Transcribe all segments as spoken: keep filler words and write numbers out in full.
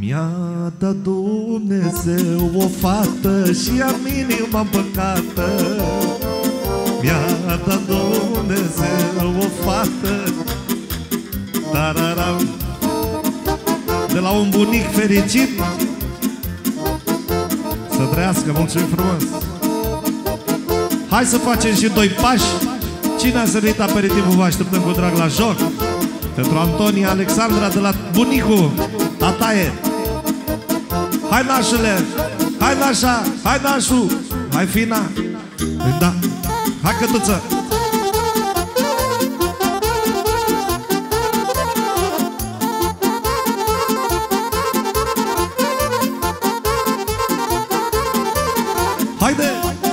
Mi-a dat Dumnezeu o fată și am inima împăcată. Mi-a dat Dumnezeu o fată, tararam, de la un bunic fericit. Să trăiască, mulțumim frumos. Hai să facem și doi pași. Cine a servit aperitivul, vă așteptăm cu drag la joc. Pentru Antonia Alexandra de la bunicul tataie. Hai nașule, hai nașa, hai nașu, hai fina. Da, hai cătuță. Haide!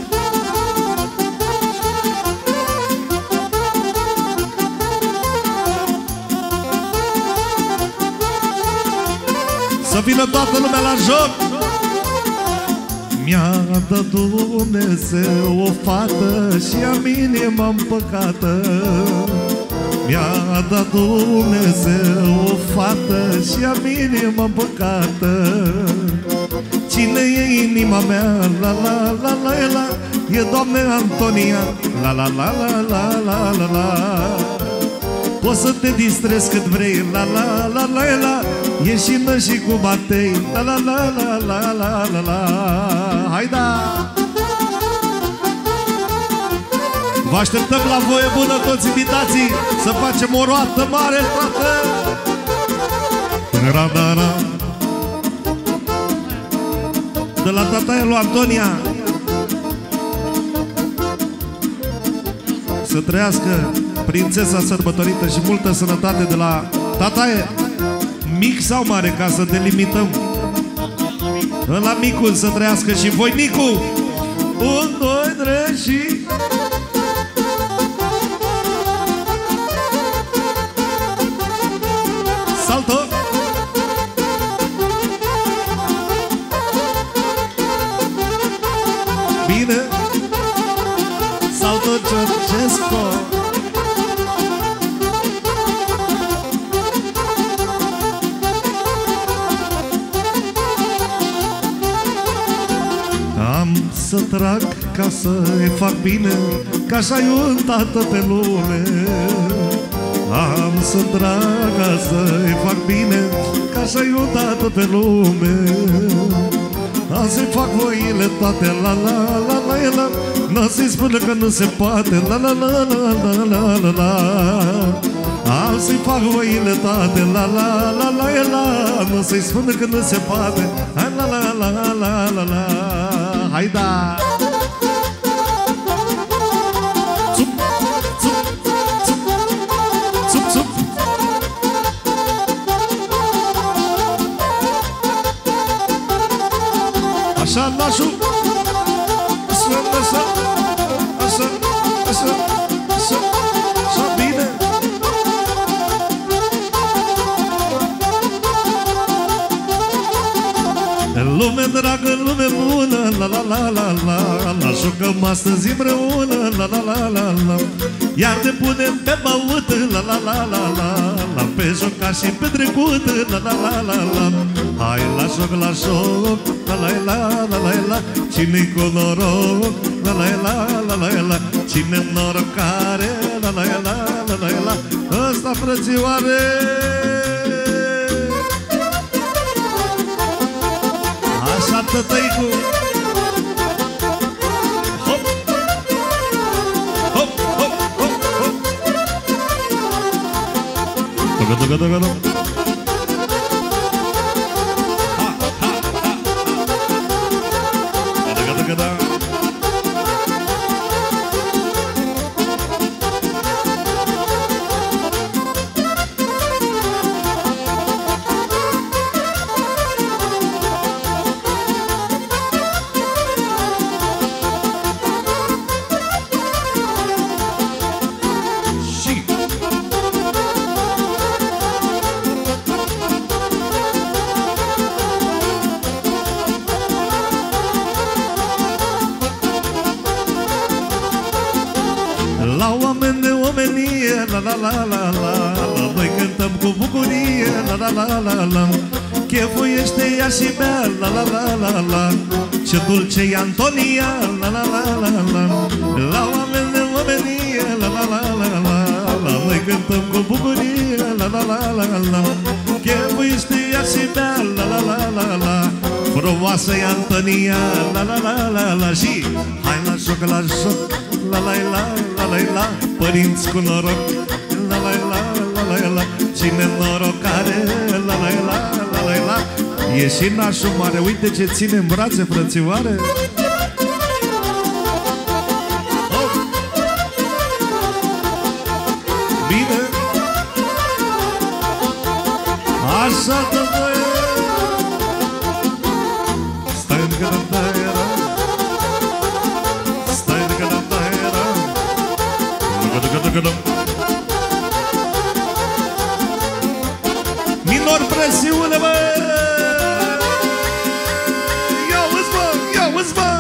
Să vină toată lumea la joc! Mi-a dat Dumnezeu o fată și am inima împăcată. Mi-a dat Dumnezeu o fată și am inima împăcată. Cine e inima mea? La la la la la. E doamne Antonia. La la la la la la la la. Poți să te distrezi cât vrei. La la la la la. Ieșină și cu batei. La la la la la la la la. Hai da! Vă așteptăm la voie bună toți invitații. Să facem o roată mare toată. Ra-da-ra. De la tataia lui Antonia. Să trăiască prințesa sărbătorită și multă sănătate de la tataie. Mic sau mare, ca să delimităm. Ăla micul să trăiască și voinicul. Un, doi, trei și... Salto! Bine! Salto Georgescu! Am să trag ca să-i fac bine, că așa-i un tată pe lume. Am să trag ca să-i fac bine, că așa-i un tată pe lume. Am să-i fac voile toate, la la la la la. N-o să-i spună că nu se poate, la la la la la la la la. Am să-i fac voile toate, la la la la la. Nu să-i spună că nu se poate, la la la la la la la. Hai da! Țup, țup, țup, țup, țup. Așa, nașu! Așa, așa, așa, așa, așa, așa, bine! Lume dragă, lume bună, la la la la la. La jucăm astăzi împreună, la la la la la. Iar ne punem pe băută, la la la la la. La pe jocat și pe trecut, la la la la la. Hai la joc, la joc, la la la la la la. Cine-i cu noroc, la la la la la la. Cine-n norocare, la la la la la la. Ăsta frățioare. Așa, tătăicu. Hop, hop, hop, hop, hop. Tocă, tocă, tocă, tocă. Ha, ha, ha, ha. Tocă, tocă, tocă. La oameni de omenie, la la la la la. Noi cântăm cu bucurie, la la la la la. chefuiește ea și bea, la la la la la. Ce dulce e Antonia, la la la la la. La oameni de omenie, la la la la la la. Noi cântăm cu bucurie, la la la la la. Chefuiește ea și bea, la la la la la. Frumoasă e Antonia, la la la la la. Și hai la joc, la joc, la la la la la la. Părinți cu noroc, la la la la la la. Cine norocare, la la la la la la. E și nașul mare, uite ce ține în brațe, frățioare. Oh. Bine. Așa te dă. Stai în gândăiera. Stai în gândăiera. Gândă-gândă-gândă. Minor presiune, bă! Ia-uzi, bă! Ia-uzi, bă!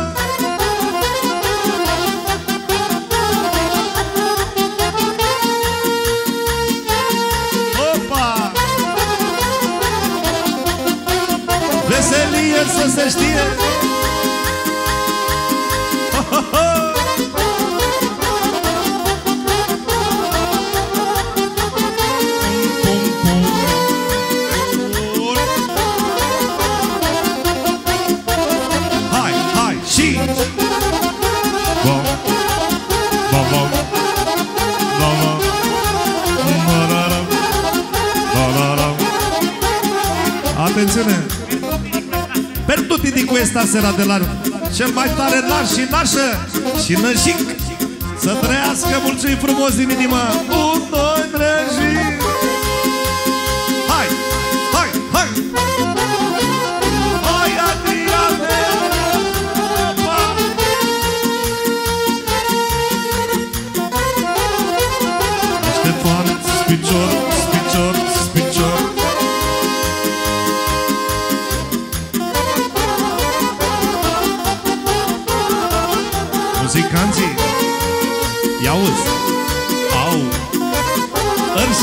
Opa! Veselie să se știe! Ho, ho, ho! Atenzione! Per tutti di questa sera dell'anno, cel mai tare naș și nașă și năjic, să trăiască mult și frumos din inimă. Un, doi, trei și... Hai! Hai! Hai! Hai, Adriane! Ștefan, spicior, spicior, spicior. Muzicanții, ia-uzi, au, îrs.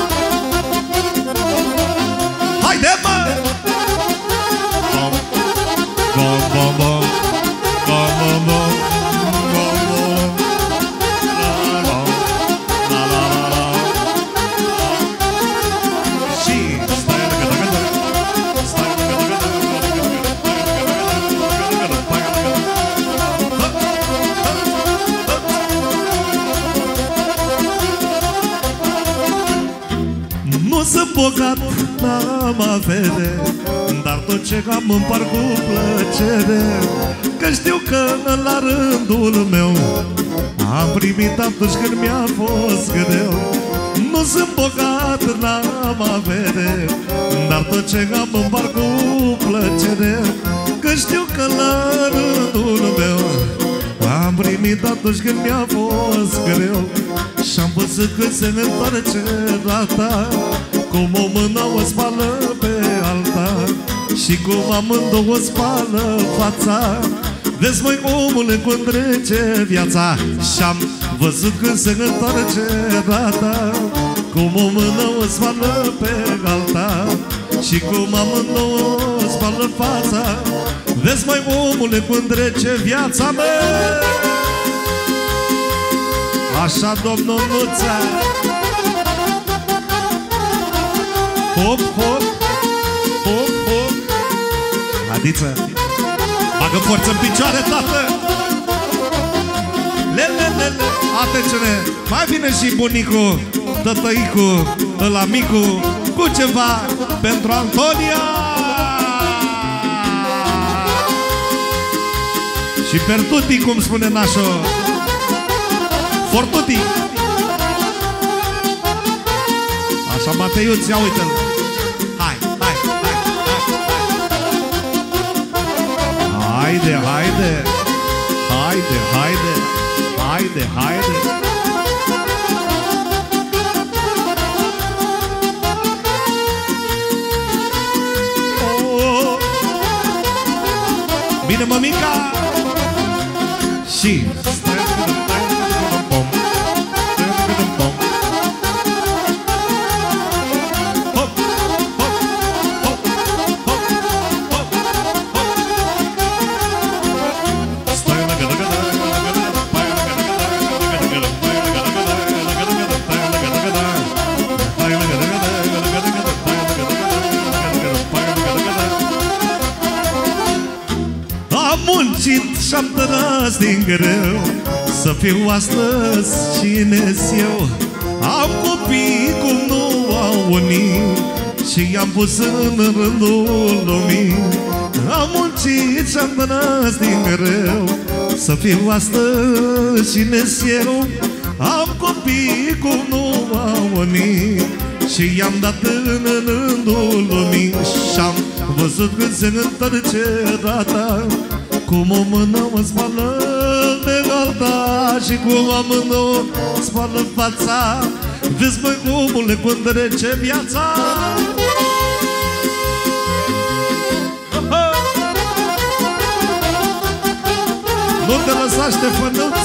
Haide, mă! Bom, bom, bom, bom, bom, bom, bom, bom, bom, la, la, la, la, la. Și stai la gata, gata, stai la gata, gata, nu sunt bogat, n-am avere, dar tot ce am împart cu plăcere. Că știu că la rândul meu am primit atunci când mi-a fost greu. Nu sunt bogat, n-am avere, dar tot ce am împart cu plăcere. Că știu că la rândul meu am primit atunci când mi-a fost greu. Și-am văzut că se ne întoarce rata, cum o mână o spală pe alta și cum amândouă spală fața. Vezi, măi, omule, cum trece viața. Și-am văzut că se ne întoarce rata, cum o mână o spală pe alta și cum amândouă o spală fața. Vezi, măi, omule, cum trece viața mea. Așa, domnul Nuța. Hop, hop, hop, hop. Adiță, bagă forță în picioare, tată. Le, le, le, le. Atențiune, mai vine și bunicul, tătăicul, ăla micu, cu ceva pentru Antonia. Și per tutti, cum spune nașul. For tutti. Așa, Mateiuț, ia uite-l. Hai, hai, hai, hai. Haide, haide. Haide, haide. Haide, haide. Oh. Bine, mămica. Și muncit și-am tăras din greu să fiu astăzi cine-s eu. Am copii cum nu au unii și i-am pus în rândul lumii. Am muncit și-am tăras din greu să fiu astăzi cine-s eu. Am copii cum nu au unii și i-am dat în rândul lumii. Și-am văzut când se întorce rata, cum o mână mă spală de alta și cum amândouă spală fața. Vezi, măi, omule, cum trece viața. Nu te lăsa, Ștefănuț.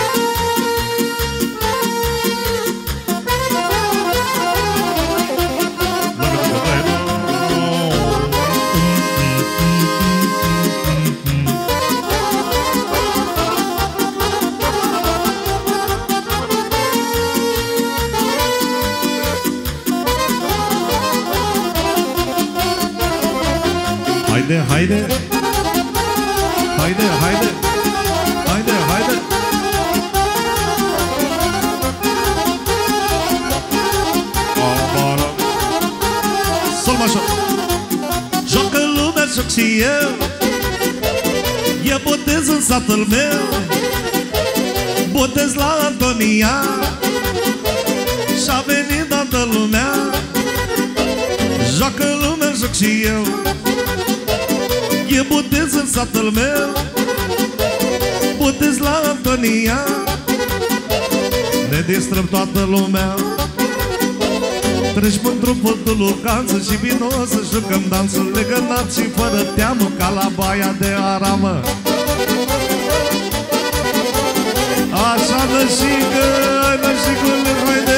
Haide, haide, haide, haide, haide, haide. Sol major. Joacă lumea, joc și eu, e botez în satul meu, botez la Antonia și-a venit toată lumea. Joacă lumea, joc și eu, e botez în satul meu, botez la Antonia. Ne distrăm toată lumea, treci mândru pătul lucanță și vino să jucăm dansul legănat și fără teamă ca la baia de aramă. Așa, nășigă, nășigule, haide,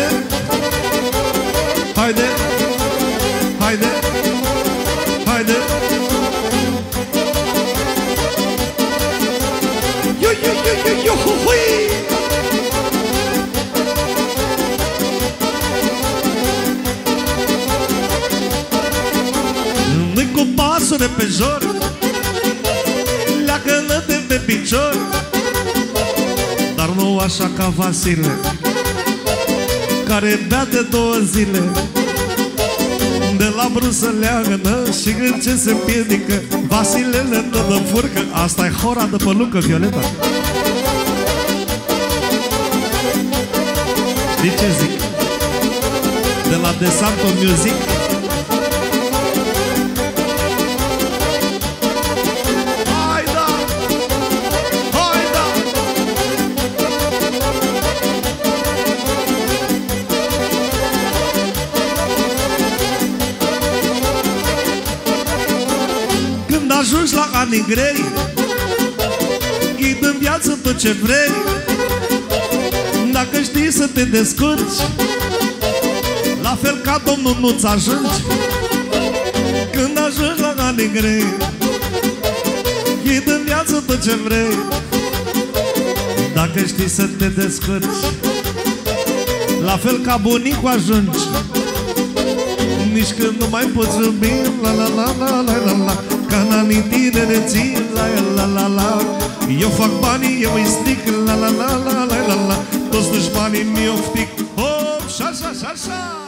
haide, haide, haide. Yo, yo, yo, yo, yo, hu, hui. Nu-i cu pasul de pe jor, leagă-l-te pe picior, dar nu așa ca Vasile, care bea de două zile. De la brusă leagă-nă și în ce se împiedică, Vasile le dă de furcă. Asta-i hora de pălucă, Violeta. Știi ce zic? De la De Santo Music. Hai da! Hai da! Când ajungi la anii grei, ghid în viață tot ce vrei, dacă știi să te descurci, la fel ca Domnul nu-ți ajungi. Când ajungi la anii grei, ghid în viață tot ce vrei, dacă știi să te descurci, la fel ca bunicul ajungi. Nici când nu mai poți iubi, la la la la la la la, ca în anii tinereții, la la la la. Eu fac banii, eu îi stric, la la la la la la la. Toți dușmanii mi oftic, hop, șa, șa, șa, șa.